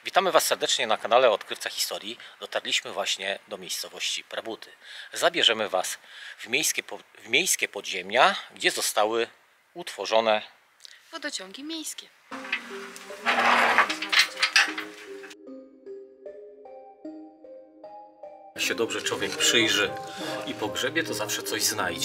Witamy Was serdecznie na kanale Odkrywca Historii. Dotarliśmy właśnie do miejscowości Prabuty. Zabierzemy Was w miejskie podziemia, gdzie zostały utworzone wodociągi miejskie. Jak się dobrze człowiek przyjrzy i pogrzebie, to zawsze coś znajdzie.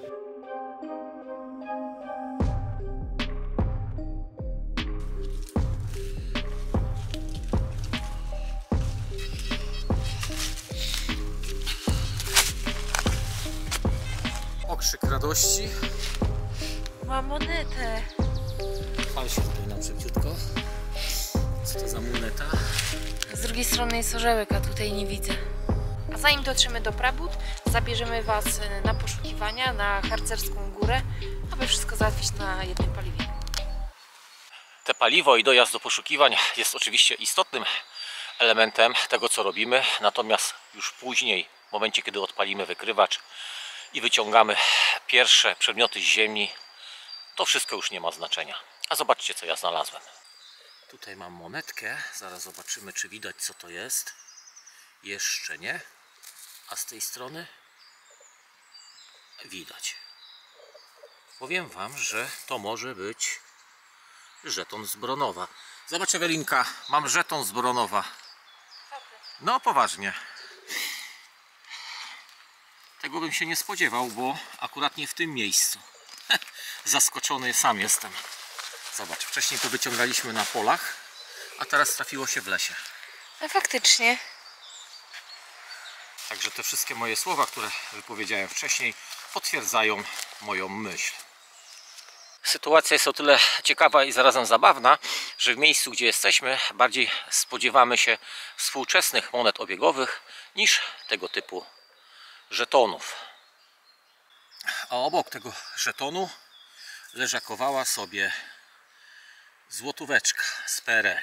Okrzyk radości. Mam monetę. Pal się tutaj nam szybciutko. Co to za moneta? Z drugiej strony jest orzełek, a tutaj nie widzę. A zanim dotrzemy do Prabut, zabierzemy Was na poszukiwania na Harcerską Górę, aby wszystko załatwić na jednym paliwie. Te paliwo i dojazd do poszukiwań jest oczywiście istotnym elementem tego, co robimy. Natomiast już później, w momencie, kiedy odpalimy wykrywacz i wyciągamy pierwsze przedmioty z ziemi, to wszystko już nie ma znaczenia. A zobaczcie, co ja znalazłem. Tutaj mam monetkę. Zaraz zobaczymy, czy widać, co to jest. Jeszcze nie. A z tej strony widać. Powiem Wam, że to może być żeton z Bronowa. Zobacz, Ewelinka, mam żeton z Bronowa. No poważnie. Tego bym się nie spodziewał, bo akurat nie w tym miejscu. Zaskoczony sam jestem. Zobacz, wcześniej to wyciągaliśmy na polach, a teraz trafiło się w lesie. A faktycznie. Także te wszystkie moje słowa, które wypowiedziałem wcześniej, potwierdzają moją myśl. Sytuacja jest o tyle ciekawa i zarazem zabawna, że w miejscu, gdzie jesteśmy, bardziej spodziewamy się współczesnych monet obiegowych niż tego typu żetonów. A obok tego żetonu leżakowała sobie złotóweczka z PRL.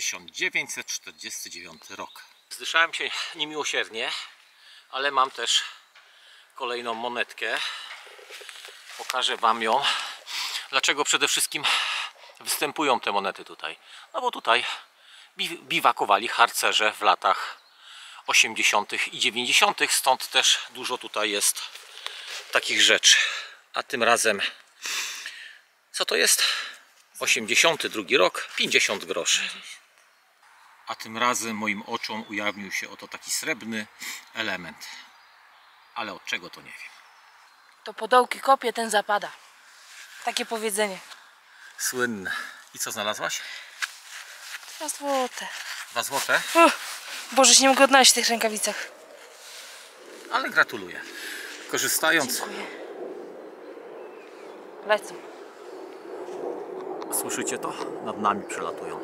1949 rok. Zdyszałem się niemiłosiernie, ale mam też kolejną monetkę. Pokażę Wam ją. Dlaczego przede wszystkim występują te monety tutaj? No bo tutaj biwakowali harcerze w latach 80. i 90. Stąd też dużo tutaj jest takich rzeczy. A tym razem, co to jest? 82 rok, 50 groszy. A tym razem moim oczom ujawnił się oto taki srebrny element. Ale od czego to nie wiem. To po dołki kopie, ten zapada. Takie powiedzenie. Słynne. I co znalazłaś? 2 złote. 2 złote? Boże, się nie mogę odnaleźć w tych rękawicach. Ale gratuluję. Korzystając... Dziękuję. Lecą. Słyszycie to? Nad nami przelatują.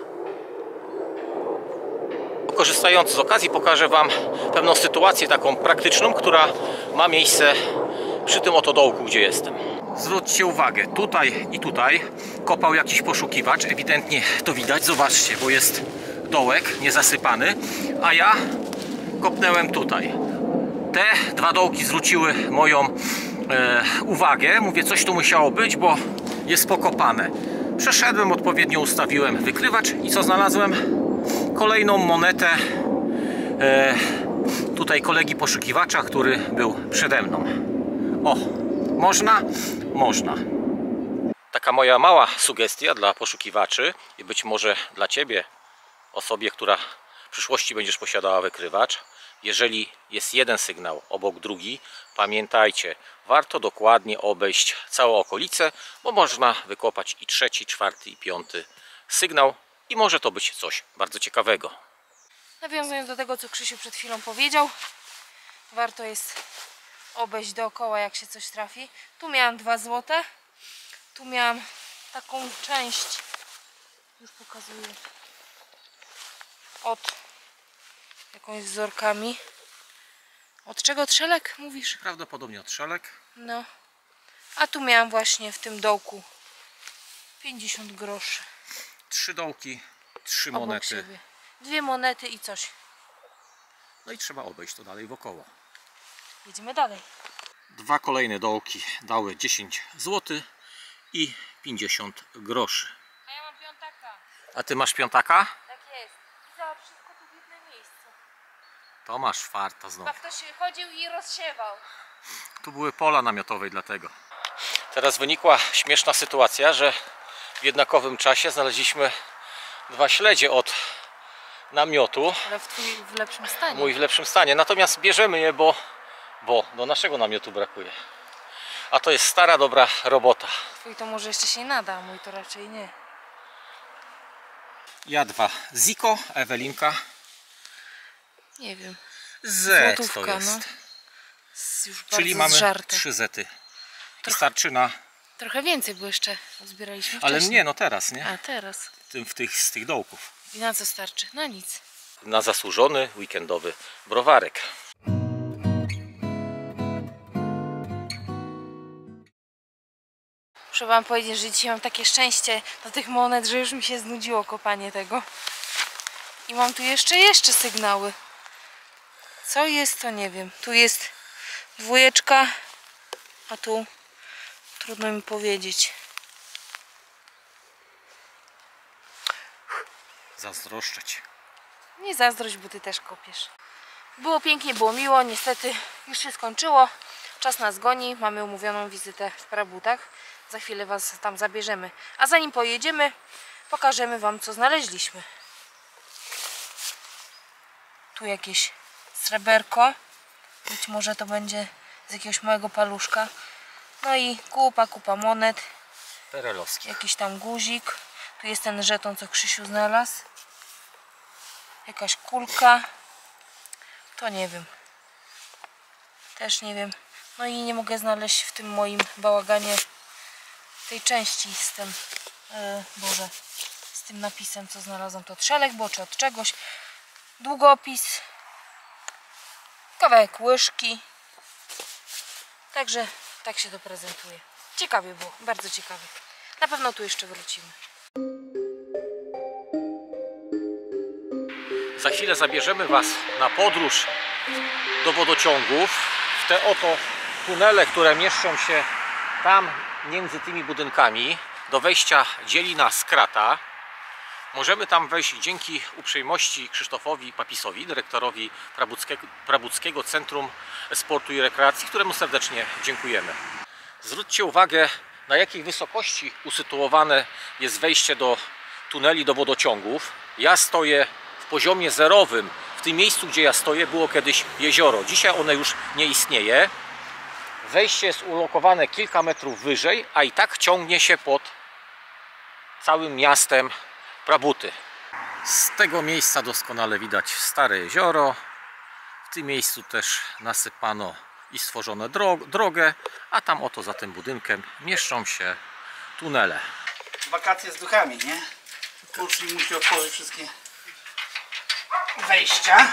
Korzystając z okazji, pokażę Wam pewną sytuację taką praktyczną, która ma miejsce przy tym oto dołku, gdzie jestem. Zwróćcie uwagę, tutaj i tutaj kopał jakiś poszukiwacz. Ewidentnie to widać, zobaczcie, bo jest dołek niezasypany, a ja kopnąłem tutaj. Te 2 dołki zwróciły moją uwagę. Mówię, coś tu musiało być, bo jest pokopane. Przeszedłem, odpowiednio ustawiłem wykrywacz i co znalazłem? Kolejną monetę tutaj kolegi poszukiwacza, który był przede mną. O, można? Można. Taka moja mała sugestia dla poszukiwaczy i być może dla Ciebie, osobie, która w przyszłości będziesz posiadała wykrywacz. Jeżeli jest jeden sygnał obok drugi, pamiętajcie, warto dokładnie obejść całą okolicę, bo można wykopać i 3., 4. i 5. sygnał i może to być coś bardzo ciekawego. Nawiązując do tego, co Krzysiu przed chwilą powiedział, warto jest obejść dookoła, jak się coś trafi. Tu miałam 2 złote, tu miałam taką część, już pokazuję, od jakąś wzorkami. Od czego trzelek mówisz? Prawdopodobnie od szelek. No. A tu miałam właśnie w tym dołku 50 groszy. 3 dołki, 3 Obok monety. siebie. 2 monety i coś. No i trzeba obejść to dalej wokoło. Jedziemy dalej. 2 kolejne dołki dały 10 zł i 50 groszy. A ja mam piątaka. A Ty masz piątaka? Tak jest. za wszystko tu w jednym miejscu. To masz farta znowu. Chyba ktoś chodził i rozsiewał. Tu były pola namiotowe dlatego. Teraz wynikła śmieszna sytuacja, że w jednakowym czasie znaleźliśmy 2 śledzie od namiotu. Ale twój w lepszym stanie. Mój w lepszym stanie. Natomiast bierzemy je, bo do naszego namiotu brakuje. A to jest stara, dobra robota. Twój to może jeszcze się nada, a mój to raczej nie. Ja 2 Ziko, Ewelinka Nie wiem. Z to Złotówka, jest. no. Już Czyli bardzo mamy zżarte. 3 zety. I starczy na... Trochę więcej, bo jeszcze zbieraliśmy Ale wcześniej. nie, no teraz, nie? A teraz. Z tych dołków. I na co starczy? Na nic. Na zasłużony weekendowy browarek. Muszę wam powiedzieć, że dzisiaj mam takie szczęście do tych monet, że już mi się znudziło kopanie tego. I mam tu jeszcze sygnały. Co jest, to nie wiem. Tu jest 2, a tu trudno mi powiedzieć. Zazdroszczę cię. Nie zazdrość, bo ty też kopiesz. Było pięknie, było miło. Niestety już się skończyło. Czas nas goni. Mamy umówioną wizytę w Prabutach. Za chwilę was tam zabierzemy. A zanim pojedziemy, pokażemy wam, co znaleźliśmy. Tu jakieś sreberko. Być może to będzie z jakiegoś małego paluszka. No i kupa monet. Perelowski. Jakiś tam guzik. Tu jest ten żeton, co Krzysiu znalazł. Jakaś kulka. To nie wiem. Też nie wiem. No i nie mogę znaleźć w tym moim bałaganie tej części z tym Boże, z tym napisem, co znalazłam. To od Szelek, czy od czegoś. Długopis. Kawałek łyżki. Także tak się to prezentuje. Ciekawie było, bardzo ciekawie. Na pewno tu jeszcze wrócimy. Za chwilę zabierzemy was na podróż do wodociągów. W te oto tunele, które mieszczą się tam między tymi budynkami. Do wejścia dzieli nas krata. Możemy tam wejść dzięki uprzejmości Krzysztofowi Papisowi, dyrektorowi Prabuckiego Centrum Sportu i Rekreacji, któremu serdecznie dziękujemy. Zwróćcie uwagę, na jakiej wysokości usytuowane jest wejście do tuneli do wodociągów. Ja stoję w poziomie zerowym. W tym miejscu, gdzie ja stoję, było kiedyś jezioro. Dzisiaj one już nie istnieje. Wejście jest ulokowane kilka metrów wyżej, a i tak ciągnie się pod całym miastem Prabuty. Z tego miejsca doskonale widać stare jezioro. W tym miejscu też nasypano i stworzono drogę, a tam oto za tym budynkiem mieszczą się tunele. Wakacje z duchami, nie? Ucznik musi otworzyć wszystkie wejścia.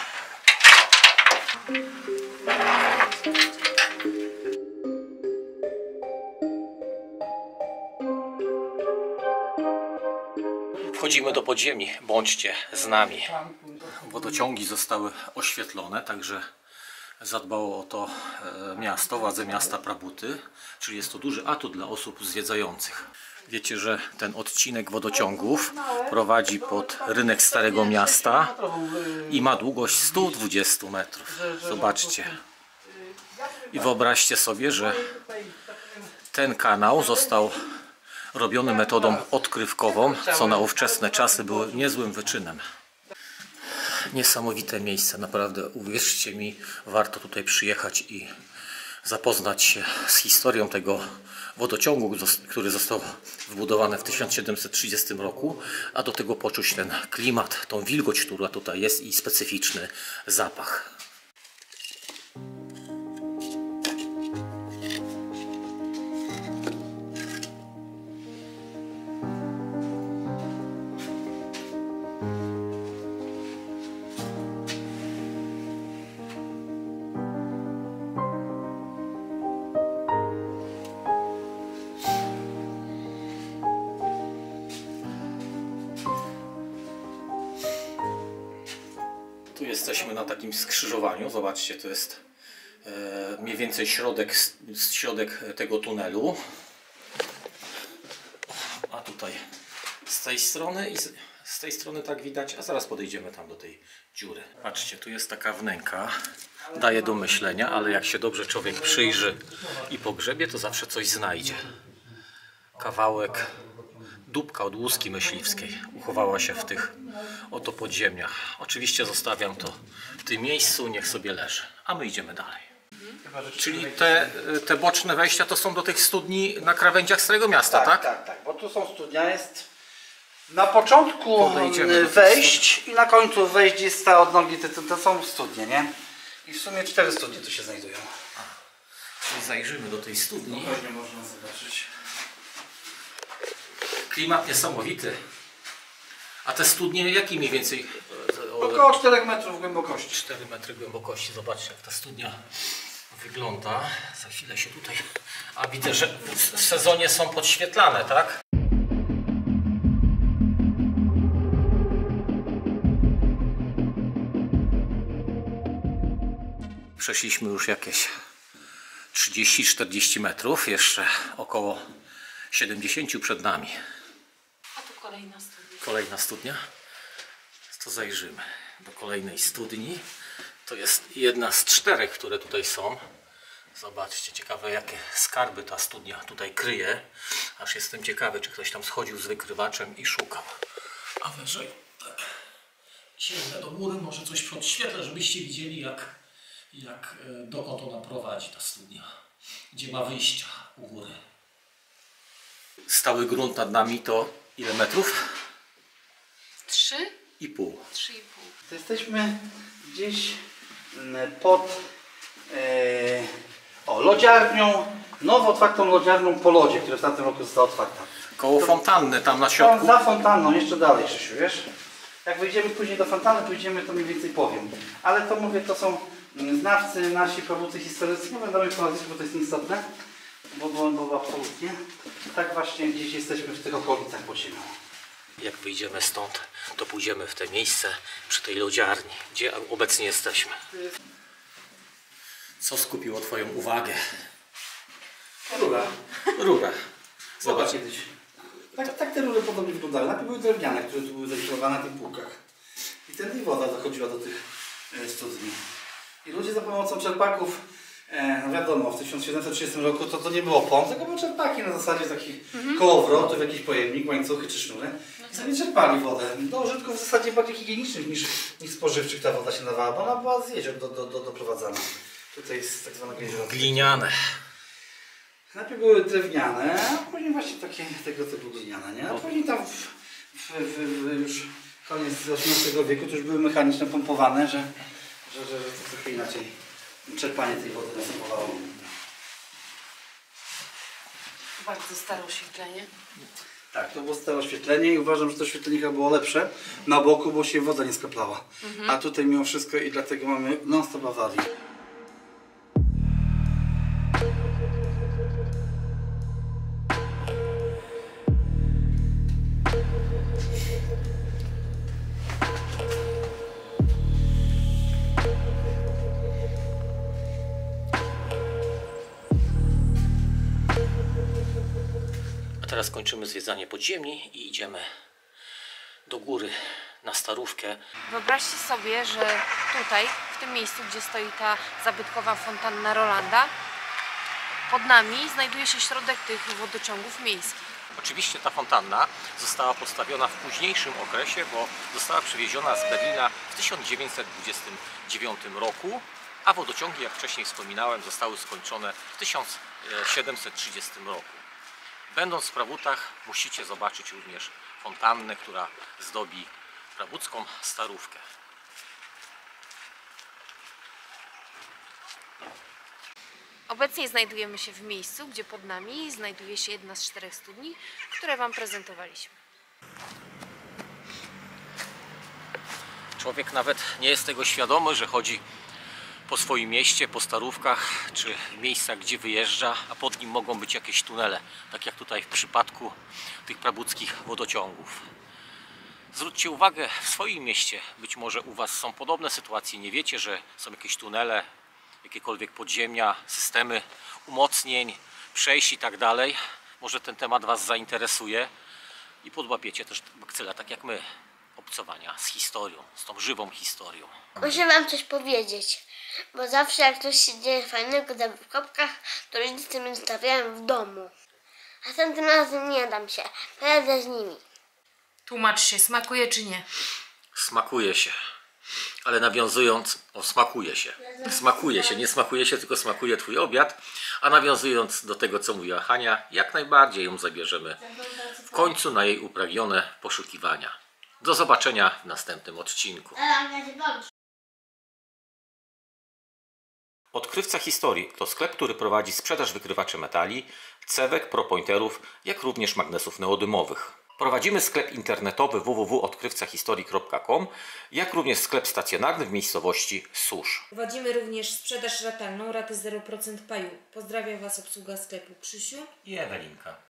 Wchodzimy do podziemi, bądźcie z nami. Wodociągi zostały oświetlone, także zadbało o to miasto, władze miasta Prabuty, czyli jest to duży atut dla osób zwiedzających. Wiecie, że ten odcinek wodociągów prowadzi pod rynek Starego Miasta i ma długość 120 metrów. Zobaczcie. I wyobraźcie sobie, że ten kanał został robiony metodą odkrywkową, co na ówczesne czasy było niezłym wyczynem. Niesamowite miejsce, naprawdę, uwierzcie mi, warto tutaj przyjechać i zapoznać się z historią tego wodociągu, który został wybudowany w 1730 roku, a do tego poczuć ten klimat, tą wilgoć, która tutaj jest i specyficzny zapach. Tu jesteśmy na takim skrzyżowaniu. Zobaczcie, to jest mniej więcej środek tego tunelu. A tutaj z tej strony i Z tej strony tak widać, a zaraz podejdziemy tam do tej dziury. Patrzcie, tu jest taka wnęka, daje do myślenia, ale jak się dobrze człowiek przyjrzy i pogrzebie, to zawsze coś znajdzie. Kawałek dupka od łuski myśliwskiej uchowała się w tych oto podziemiach. Oczywiście zostawiam to w tym miejscu, niech sobie leży, a my idziemy dalej. Czyli te boczne wejścia to są do tych studni na krawędziach Starego Miasta, tak? Tak, bo tu są studnia, jest na początku Podejdziemy do tych wejść i na końcu wejść jest ta odnogi, to są studnie, nie? I w sumie 4 studnie tu się znajdują. Czyli zajrzymy do tej studni. Pewnie można zobaczyć. Klimat niesamowity. A te studnie jakie mniej więcej? Około 4 metrów głębokości. 4 metry głębokości. Zobaczcie, jak ta studnia wygląda. Za chwilę się tutaj... A widzę, że w sezonie są podświetlane, tak? Przeszliśmy już jakieś 30-40 metrów. Jeszcze około 70 przed nami. A tu kolejna studnia. Kolejna studnia. To zajrzymy do kolejnej studni. To jest jedna z 4, które tutaj są. Zobaczcie, ciekawe jakie skarby ta studnia tutaj kryje. Aż jestem ciekawy, czy ktoś tam schodził z wykrywaczem i szukał. A wyżej, tak, sięgnę do góry, może coś podświetlę, żebyście widzieli dokąd ona prowadzi, ta studnia. Gdzie ma wyjścia u góry. Stały grunt nad nami to ile metrów? 3,5. 3,5. To jesteśmy gdzieś pod lodziarnią, nowo otwartą lodziarnią po lodzie, która w tamtym roku została otwarta. Koło fontanny tam na środku. Za fontanną, jeszcze dalej, Krzysiu, wiesz? Jak wejdziemy później do fontanny, pójdziemy, to mniej więcej powiem. Ale to mówię, to są znawcy, nasi prawnicy historyczni, nie będą mi po nazwisku, bo to jest nieistotne, bo absolutnie. Tak właśnie gdzieś jesteśmy w tych okolicach pod ziemią. Jak wyjdziemy stąd, to pójdziemy w te miejsce przy tej lodziarni, gdzie obecnie jesteśmy. Co skupiło Twoją uwagę? Rura. Rura. Zobacz kiedyś. Tak te rury podobnie wyglądały. Najpierw były drewniane, które tu były zainstalowane na tych półkach. I wtedy woda dochodziła do tych studni. I ludzie za pomocą czerpaków, no wiadomo, w 1730 roku to nie było pomp, tylko były czerpaki na zasadzie takich kołowrotów, jakiś pojemnik, łańcuchy czy sznury. I sobie czerpali wodę. Do użytków w zasadzie bardziej higienicznych niż spożywczych ta woda się nadawała, bo ona była z jezior doprowadzana. Tutaj jest tak zwane jezioro. Gliniane. Najpierw były drewniane, a później właśnie takie tego typu gliniane, nie? A później tam już koniec XVIII wieku to już były mechaniczne pompowane, że to trochę inaczej czerpanie tej wody następowało. Bardzo stare oświetlenie. Tak, to było stare oświetlenie i uważam, że to oświetlenie chyba było lepsze na boku, bo się woda nie skaplała. A tutaj mimo wszystko i dlatego mamy non-stop awarii. Teraz kończymy zwiedzanie podziemi i idziemy do góry na Starówkę. Wyobraźcie sobie, że tutaj, w tym miejscu, gdzie stoi ta zabytkowa fontanna Rolanda, pod nami znajduje się środek tych wodociągów miejskich. Oczywiście ta fontanna została postawiona w późniejszym okresie, bo została przywieziona z Berlina w 1929 roku, a wodociągi, jak wcześniej wspominałem, zostały skończone w 1730 roku. Będąc w Prawutach, musicie zobaczyć również fontannę, która zdobi prawucką Starówkę. Obecnie znajdujemy się w miejscu, gdzie pod nami znajduje się jedna z 4 studni, które Wam prezentowaliśmy. Człowiek nawet nie jest tego świadomy, że chodzi po swoim mieście, po Starówkach, czy w miejscach, gdzie wyjeżdża, a pod nim mogą być jakieś tunele, tak jak tutaj w przypadku tych prabuckich wodociągów. Zwróćcie uwagę, w swoim mieście, być może u Was są podobne sytuacje, nie wiecie, że są jakieś tunele, jakiekolwiek podziemia, systemy umocnień, przejść i tak dalej. Może ten temat Was zainteresuje i podłapiecie też bakcyla, tak jak my. obcowania z historią, z tą żywą historią. Muszę wam coś powiedzieć, bo zawsze jak coś się dzieje fajnego tam w kopkach, to rodzice mnie zostawiają w domu. A tym razem nie dam się, pojadę z nimi. Tłumacz się, smakuje czy nie? Smakuje się. Ale nawiązując, smakuje się. Smakuje się, nie smakuje się, tylko smakuje twój obiad. A nawiązując do tego, co mówiła Hania, jak najbardziej ją zabierzemy w końcu na jej upragnione poszukiwania. Do zobaczenia w następnym odcinku. Odkrywca Historii to sklep, który prowadzi sprzedaż wykrywaczy metali, cewek, propointerów, jak również magnesów neodymowych. Prowadzimy sklep internetowy www.odkrywcahistorii.com, jak również sklep stacjonarny w miejscowości Susz. Prowadzimy również sprzedaż ratalną, raty 0% paju. Pozdrawiam Was obsługa sklepu Krzysiu I Ewelinka.